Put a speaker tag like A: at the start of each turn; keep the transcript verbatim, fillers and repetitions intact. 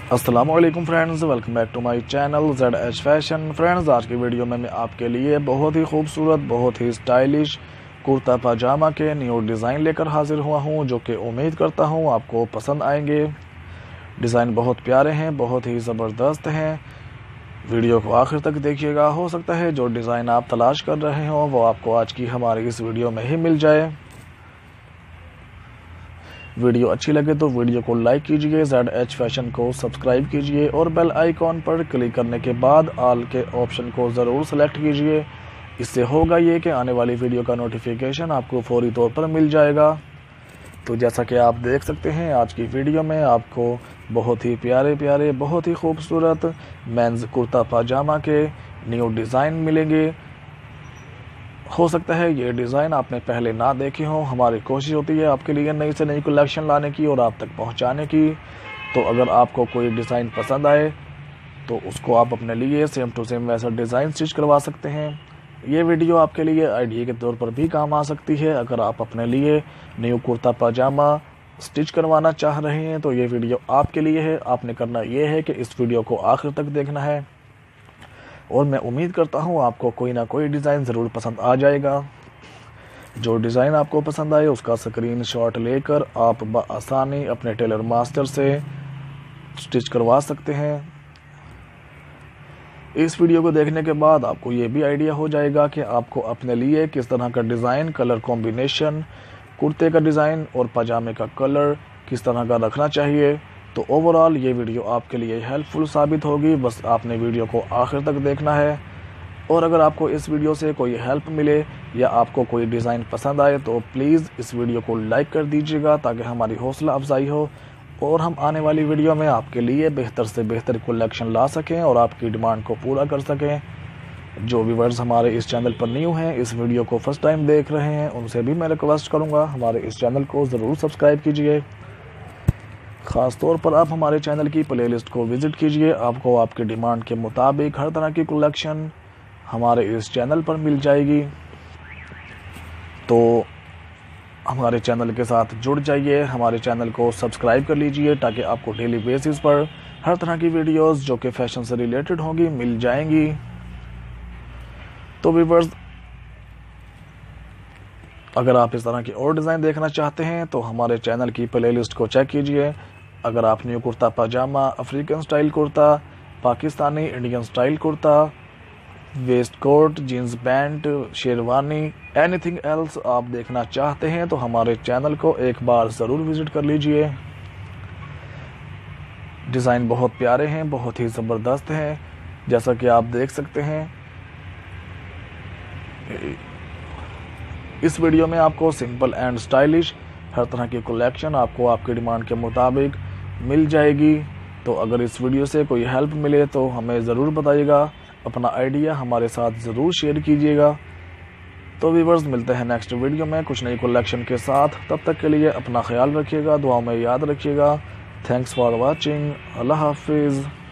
A: अस्सलाम वालेकुम friends, welcome back to my channel Z H fashion. Friends, आज की वीडियो में मैं आपके लिए बहुत ही खूबसूरत, बहुत ही स्टाइलिश कुर्ता पजामा के न्यू डिज़ाइन लेकर हाजिर हुआ हूं, जो कि उम्मीद करता हूं आपको पसंद आएंगे। डिज़ाइन बहुत प्यारे हैं, बहुत ही ज़बरदस्त हैं। वीडियो को आखिर तक देखिएगा। हो सकता है जो डिज़ाइन आप तलाश कर रहे हो वो आपको आज की हमारी इस वीडियो में ही मिल जाए। वीडियो अच्छी लगे तो वीडियो को लाइक कीजिए, जेड एच फैशन को सब्सक्राइब कीजिए और बेल आइकॉन पर क्लिक करने के बाद ऑल के ऑप्शन को ज़रूर सेलेक्ट कीजिए। इससे होगा ये कि आने वाली वीडियो का नोटिफिकेशन आपको फौरी तौर पर मिल जाएगा। तो जैसा कि आप देख सकते हैं, आज की वीडियो में आपको बहुत ही प्यारे प्यारे, बहुत ही खूबसूरत मेंस कुर्ता पजामा के न्यू डिज़ाइन मिलेंगे। हो सकता है ये डिज़ाइन आपने पहले ना देखे हो। हमारी कोशिश होती है आपके लिए नई से नई कलेक्शन लाने की और आप तक पहुंचाने की। तो अगर आपको कोई डिज़ाइन पसंद आए तो उसको आप अपने लिए सेम टू सेम वैसा डिज़ाइन स्टिच करवा सकते हैं। ये वीडियो आपके लिए आइडिया के तौर पर भी काम आ सकती है। अगर आप अपने लिए न्यू कुर्ता पजामा स्टिच करवाना चाह रहे हैं तो ये वीडियो आपके लिए है। आपने करना ये है कि इस वीडियो को आखिर तक देखना है और मैं उम्मीद करता हूँ आपको कोई ना कोई डिज़ाइन ज़रूर पसंद आ जाएगा। जो डिज़ाइन आपको पसंद आए उसका स्क्रीनशॉट लेकर आप बआसानी अपने टेलर मास्टर से स्टिच करवा सकते हैं। इस वीडियो को देखने के बाद आपको ये भी आइडिया हो जाएगा कि आपको अपने लिए किस तरह का डिज़ाइन, कलर कॉम्बिनेशन, कुर्ते का डिज़ाइन और पजामे का कलर किस तरह का रखना चाहिए। तो ओवरऑल ये वीडियो आपके लिए हेल्पफुल साबित होगी। बस आपने वीडियो को आखिर तक देखना है। और अगर आपको इस वीडियो से कोई हेल्प मिले या आपको कोई डिज़ाइन पसंद आए तो प्लीज़ इस वीडियो को लाइक कर दीजिएगा, ताकि हमारी हौसला अफजाई हो और हम आने वाली वीडियो में आपके लिए बेहतर से बेहतर कलेक्शन ला सकें और आपकी डिमांड को पूरा कर सकें। जो व्यूअर्स हमारे इस चैनल पर न्यू हैं, इस वीडियो को फर्स्ट टाइम देख रहे हैं, उनसे भी मैं रिक्वेस्ट करूँगा हमारे इस चैनल को ज़रूर सब्सक्राइब कीजिए। ख़ास तौर पर आप हमारे चैनल की प्लेलिस्ट को विज़िट कीजिए। आपको आपकी डिमांड के मुताबिक हर तरह की कलेक्शन हमारे इस चैनल पर मिल जाएगी। तो हमारे चैनल के साथ जुड़ जाइए, हमारे चैनल को सब्सक्राइब कर लीजिए, ताकि आपको डेली बेसिस पर हर तरह की वीडियोस जो कि फैशन से रिलेटेड होंगी मिल जाएंगी। तो व्यूअर्स, अगर आप इस तरह की और डिज़ाइन देखना चाहते हैं तो हमारे चैनल की प्लेलिस्ट को चेक कीजिए। अगर आप new kurta pyjama, African style kurta, Pakistani Indian style kurta, waistcoat, jeans pant, sherwani, anything else आप देखना चाहते हैं तो हमारे चैनल को एक बार ज़रूर विज़िट कर लीजिए। डिज़ाइन बहुत प्यारे हैं, बहुत ही ज़बरदस्त हैं, जैसा कि आप देख सकते हैं। इस वीडियो में आपको सिंपल एंड स्टाइलिश हर तरह की कलेक्शन आपको आपकी डिमांड के मुताबिक मिल जाएगी। तो अगर इस वीडियो से कोई हेल्प मिले तो हमें ज़रूर बताइएगा, अपना आइडिया हमारे साथ ज़रूर शेयर कीजिएगा। तो व्यूअर्स, मिलते हैं नेक्स्ट वीडियो में कुछ नई कलेक्शन के साथ। तब तक के लिए अपना ख्याल रखिएगा, दुआ में याद रखिएगा। Thanks for watching. अल्लाह हाफिज़।